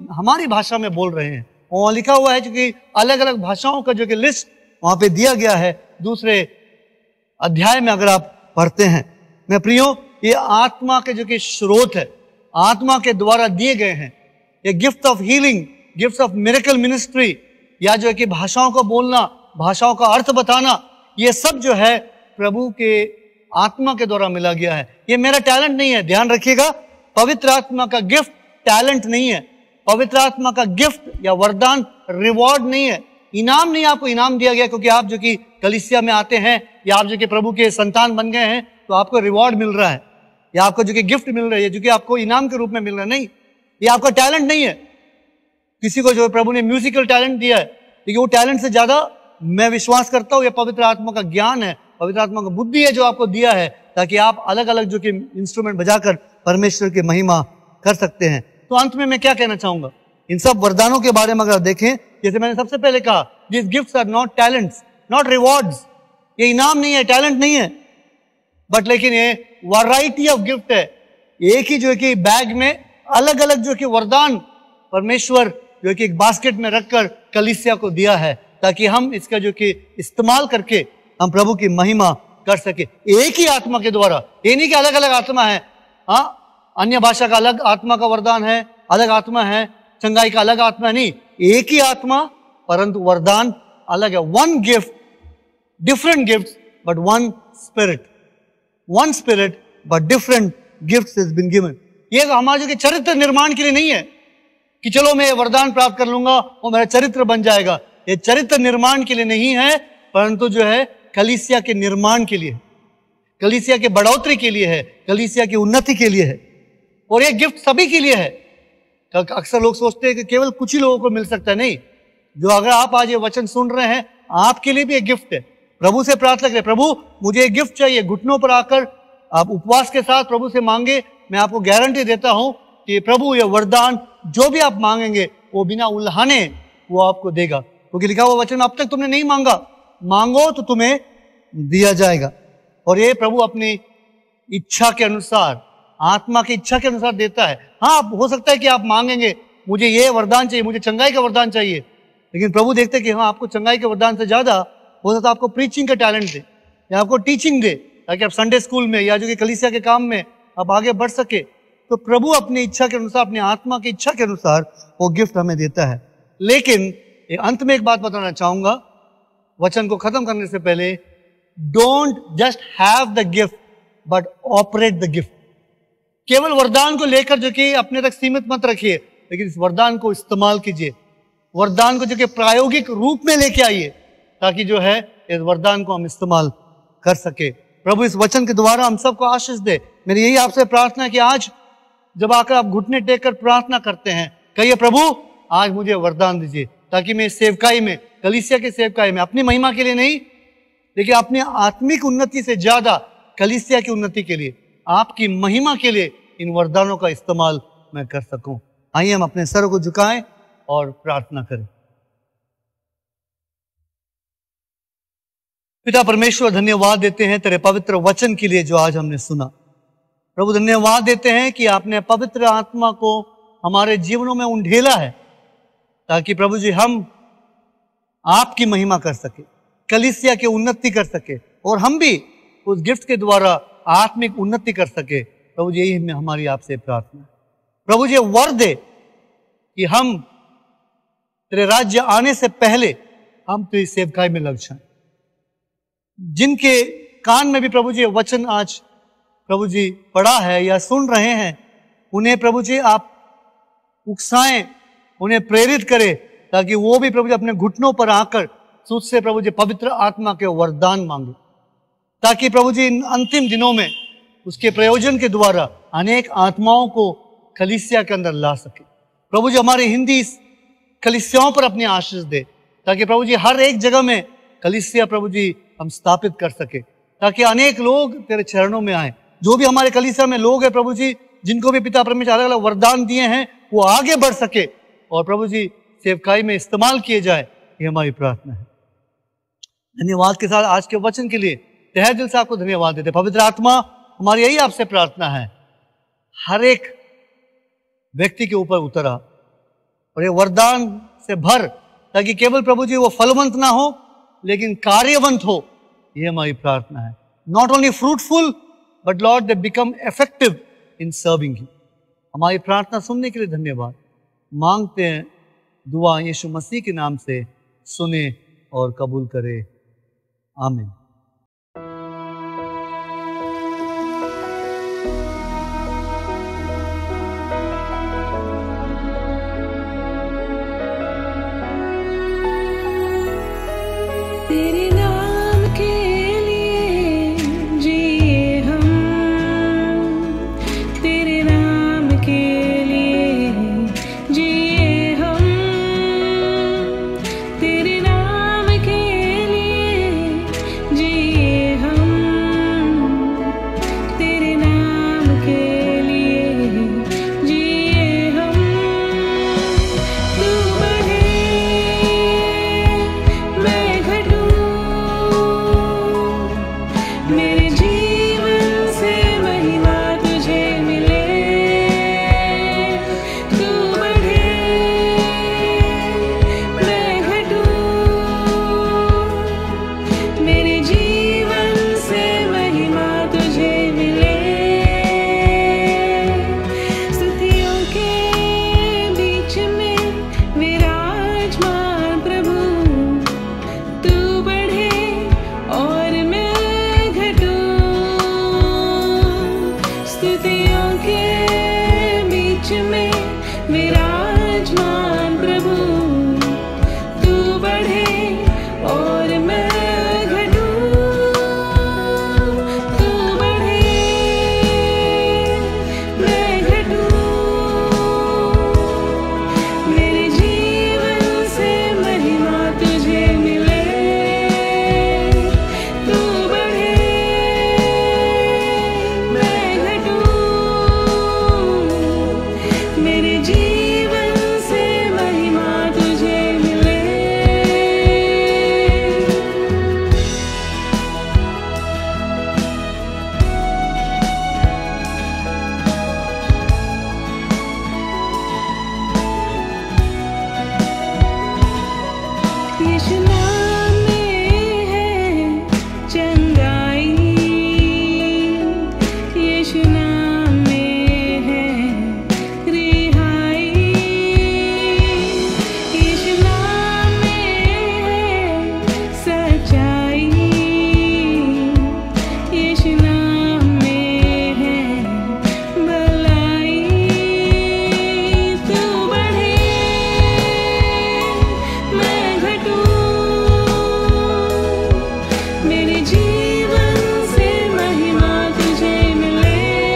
हमारी भाषा में बोल रहे हैं। वहाँ लिखा हुआ है जो कि अलग अलग भाषाओं का जो कि लिस्ट वहाँ पे दिया गया है दूसरे अध्याय में अगर आप पढ़ते हैं। मैं प्रियो, ये आत्मा के जो कि स्रोत है, आत्मा के द्वारा दिए गए हैं। ये gift of healing, gift of miracle ministry, या जो है कि भाषाओं को बोलना, भाषाओं का अर्थ बताना, ये सब जो है प्रभु के आत्मा के द्वारा मिला गया है। ये मेरा टैलेंट नहीं है, ध्यान रखिएगा। पवित्र आत्मा का गिफ्ट टैलेंट नहीं है। पवित्र आत्मा का गिफ्ट या वरदान रिवॉर्ड नहीं है, इनाम नहीं। आपको इनाम दिया गया क्योंकि आप जो कि कलीसिया में आते हैं या आप जो कि प्रभु के संतान बन गए हैं तो आपको रिवॉर्ड मिल रहा है या आपको जो कि गिफ्ट मिल रही है जो कि आपको इनाम के रूप में मिल रहा है। नहीं, ये आपका टैलेंट नहीं है। किसी को जो प्रभु ने म्यूजिकल टैलेंट दिया है, लेकिन वो टैलेंट से ज्यादा मैं विश्वास करता हूं ये पवित्र आत्मा का ज्ञान है, पवित्र आत्मा का बुद्धि है जो आपको दिया है, ताकि आप अलग अलग जो कि इंस्ट्रूमेंट बजाकर परमेश्वर की महिमा कर सकते हैं। तो अंत में मैं क्या कहना चाहूंगा, इन सब वरदानों के बारे में अगर देखें, जैसे मैंने सबसे पहले कहा, this gifts are not talents, not rewards. ये इनाम नहीं है, टैलेंट नहीं है, बट लेकिन ये वैरायटी ऑफ गिफ्ट है। एक ही जो कि बैग में अलग अलग जो कि वरदान परमेश्वर जो कि एक बास्केट में रखकर कलीसिया को दिया है, ताकि हम इसका जो कि इस्तेमाल करके हम प्रभु की महिमा कर सके एक ही आत्मा के द्वारा। ये नहीं कि अलग अलग आत्मा है, हाँ, अन्य भाषा का अलग आत्मा का वरदान है, अलग आत्मा है, चंगाई का अलग आत्मा है, नहीं, एक ही आत्मा परंतु वरदान अलग है। One gift, different gifts but one spirit, one spirit but different gifts is been given. ये हमारे जो कि चरित्र निर्माण के लिए नहीं है कि चलो मैं वरदान प्राप्त कर लूंगा और मेरा चरित्र बन जाएगा। ये चरित्र निर्माण के लिए नहीं है, परंतु जो है कलीसिया के निर्माण के लिए, कलीसिया के बढ़ोतरी के लिए है, कलीसिया की उन्नति के लिए है। और ये गिफ्ट सभी के लिए है। अक्सर लोग सोचते हैं कि केवल कुछ ही लोगों को मिल सकता है, नहीं। जो अगर आप आज ये वचन सुन रहे हैं, आपके लिए भी एक गिफ्ट है। प्रभु से प्रार्थना करें, प्रभु मुझे एक गिफ्ट चाहिए। घुटनों पर आकर आप उपवास के साथ प्रभु से मांगे। मैं आपको गारंटी देता हूं कि प्रभु ये वरदान जो भी आप मांगेंगे वो बिना उल्हाने वो आपको देगा, क्योंकि लिखा हुआ वचन, अब तक तुमने नहीं मांगा, मांगो तो तुम्हें दिया जाएगा। और ये प्रभु अपनी इच्छा के अनुसार, आत्मा की इच्छा के अनुसार देता है। हाँ, हो सकता है कि आप मांगेंगे मुझे ये वरदान चाहिए, मुझे चंगाई का वरदान चाहिए, लेकिन प्रभु देखते हैं कि हाँ, आपको चंगाई के वरदान से ज्यादा हो सकता है आपको प्रीचिंग का टैलेंट दे या आपको टीचिंग दे, ताकि आप संडे स्कूल में या जो कि कलीसिया के काम में आप आगे बढ़ सके। तो प्रभु अपनी इच्छा के अनुसार, अपनी आत्मा की इच्छा के अनुसार वो गिफ्ट हमें देता है। लेकिन अंत में एक बात बताना चाहूंगा वचन को खत्म करने से पहले, don't just have the gift but operate the gift. केवल वरदान को लेकर जो कि अपने तक सीमित मत रखिए, लेकिन इस वरदान को इस्तेमाल कीजिए, वरदान को जो कि प्रायोगिक रूप में लेके आइए, ताकि जो है इस वरदान को हम इस्तेमाल कर सके। प्रभु इस वचन के द्वारा हम सबको आशीष दे। मेरी यही आपसे प्रार्थना है कि आज जब आकर आप घुटने टेक कर प्रार्थना करते हैं, कहिए प्रभु आज मुझे वरदान दीजिए, ताकि मैं सेवकाई में, कलीसिया के सेवकाई में, अपनी महिमा के लिए नहीं, लेकिन अपनी आत्मिक उन्नति से ज्यादा कलीसिया की उन्नति के लिए, आपकी महिमा के लिए इन वरदानों का इस्तेमाल मैं कर सकूं। आइए हम अपने सर को झुकाएं और प्रार्थना करें। पिता परमेश्वर, धन्यवाद देते हैं तेरे पवित्र वचन के लिए जो आज हमने सुना। प्रभु धन्यवाद देते हैं कि आपने पवित्र आत्मा को हमारे जीवनों में उंडेला है, ताकि प्रभु जी हम आपकी महिमा कर सके, कलीसिया की उन्नति कर सके, और हम भी उस गिफ्ट के द्वारा आत्मिक उन्नति कर सके। प्रभु जी यही हमारी आपसे प्रार्थना। प्रभु जी वर दे कि हम तेरे राज्य आने से पहले हम तेरी सेवकाई में लग जाएं। जिनके कान में भी प्रभु जी वचन आज प्रभु जी पढ़ा है या सुन रहे हैं, उन्हें प्रभु जी आप उकसाएं, उन्हें प्रेरित करें, ताकि वो भी प्रभु जी अपने घुटनों पर आकर तुझसे प्रभु जी पवित्र आत्मा के वरदान मांगे, ताकि प्रभु जी इन अंतिम दिनों में उसके प्रयोजन के द्वारा अनेक आत्माओं को कलीसिया के अंदर ला सके। प्रभु जी हमारे हिंदी कलीसियाओं पर अपनी आशीष दे, ताकि प्रभु जी हर एक जगह में कलीसिया प्रभु जी हम स्थापित कर सके, ताकि अनेक लोग तेरे चरणों में आए। जो भी हमारे कलीसिया में लोग हैं प्रभु जी, जिनको भी पिता परमेश्वर अलग अलग वरदान दिए हैं, वो आगे बढ़ सके और प्रभु जी सेवकाई में इस्तेमाल किए जाए, ये हमारी प्रार्थना है। धन्यवाद के साथ आज के वचन के लिए तहे दिल से आपको धन्यवाद देते। पवित्र आत्मा, हमारी यही आपसे प्रार्थना है, हर एक व्यक्ति के ऊपर उतरा, और ये वरदान से भर, ताकि केवल प्रभु जी वो फलवंत ना हो लेकिन कार्यवंत हो। ये हमारी प्रार्थना है। Not only fruitful but lord they become effective in serving you. हमारी प्रार्थना सुनने के लिए धन्यवाद। मांगते हैं दुआ यीशु मसीह के नाम से सुने और कबूल करे। आमीन। तेरे नाम के लिए जिए हम, तेरे नाम के लिए जिए हम, तेरे नाम के लिए जिए हम, तेरे नाम के लिए जिए हम। तू बढ़े मैं घटूं, मेरे जीवन से महिमा तुझे मिले। तू बढ़े मैं घटूं, मेरे जीवन से महिमा तुझे मिले। स्तुतियों के बीच में विराजमान प्रभु, तू बढ़े और मैं घटूं। स्तुतियों के बीच में विराजमान प्रभु, तू बढ़े और मैं घटूं। तू बढ़े मैं घटूं, मेरे जीवन से महिमा तुझे मिले। तू बढ़े मैं घटूं, मेरे जीवन से महिमा तुझे मिले। यीशु नाम में है चंगाई, यीशु नाम में है रिहाई, यीशु नाम में है सच्चाई, यीशु नाम में है भलाई। तू बढ़े मैं घटूं, मेरे जीवन से महिमा तुझे मिले।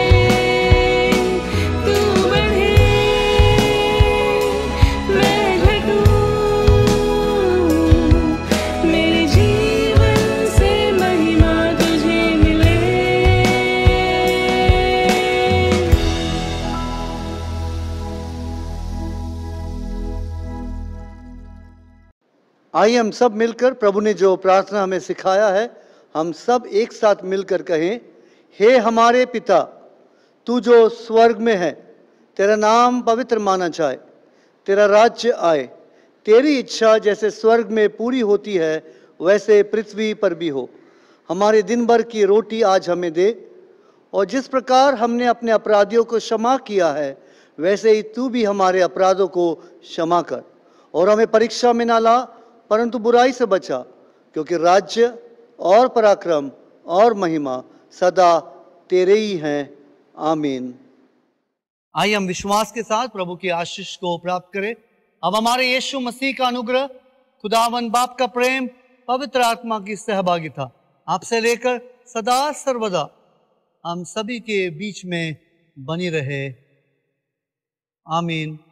तू बढ़े मैं घटूं, मेरे जीवन से महिमा तुझे मिले। आइए हम सब मिलकर प्रभु ने जो प्रार्थना हमें सिखाया है, हम सब एक साथ मिलकर कहें, हे हमारे पिता, तू जो स्वर्ग में है, तेरा नाम पवित्र माना जाए, तेरा राज्य आए, तेरी इच्छा जैसे स्वर्ग में पूरी होती है वैसे पृथ्वी पर भी हो। हमारे दिन भर की रोटी आज हमें दे, और जिस प्रकार हमने अपने अपराधियों को क्षमा किया है वैसे ही तू भी हमारे अपराधों को क्षमा कर, और हमें परीक्षा में ना ला परंतु बुराई से बचा, क्योंकि राज्य और पराक्रम और महिमा सदा तेरे ही हैं। आमीन। आइए हम विश्वास के साथ प्रभु की आशीष को प्राप्त करें। अब हमारे यीशु मसीह का अनुग्रह, खुदावन बाप का प्रेम, पवित्र आत्मा की सहभागिता आपसे लेकर सदा सर्वदा हम सभी के बीच में बनी रहे। आमीन।